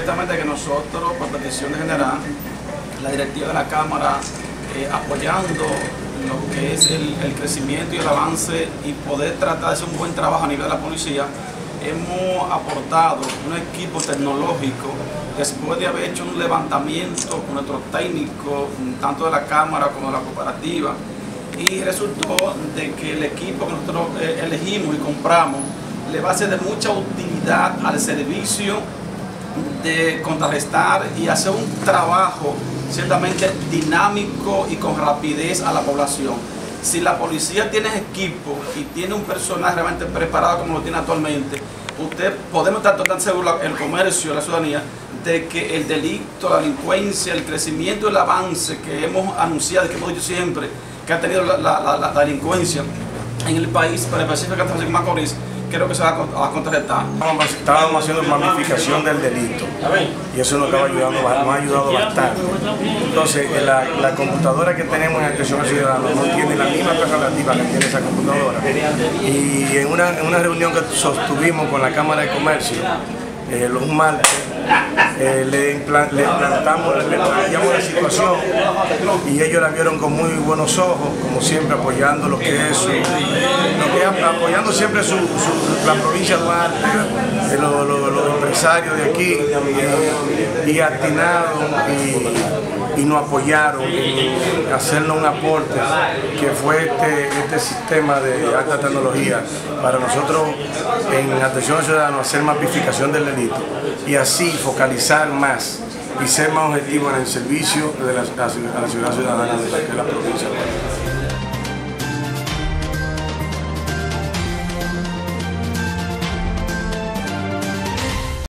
ciertamente que nosotros, por petición general, la directiva de la Cámara, apoyando lo que es el crecimiento y el avance y poder tratar de hacer un buen trabajo a nivel de la policía, hemos aportado un equipo tecnológico después de haber hecho un levantamiento con nuestros técnicos, tanto de la Cámara como de la cooperativa, y resultó de que el equipo que nosotros elegimos y compramos le va a ser de mucha utilidad al servicio de contrarrestar y hacer un trabajo ciertamente dinámico y con rapidez a la población. Si la policía tiene equipo y tiene un personal realmente preparado como lo tiene actualmente, podemos estar totalmente seguros, el comercio, la ciudadanía, de que el delito, la delincuencia, el crecimiento y el avance que hemos anunciado, que hemos dicho siempre, que ha tenido la delincuencia en el país, pero específicamente en San Francisco de Macorís, creo que se va a contrarrestar. Estábamos haciendo mamificación del delito y eso nos ha ayudado bastante. Entonces, la computadora que tenemos en Atención al Ciudadano no tiene la misma prerrogativa que tiene esa computadora. Y en una reunión que sostuvimos con la Cámara de Comercio, los martes, le planteamos la situación y ellos la vieron con muy buenos ojos, como siempre apoyando lo que es apoyando siempre la provincia de Duarte, los empresarios de aquí, y atinaron y nos apoyaron en hacernos un aporte que fue este sistema de alta tecnología para nosotros en Atención al Ciudadano hacer mapificación del delito y así focalizar más y ser más objetivos en el servicio de la ciudad ciudadana de la provincia.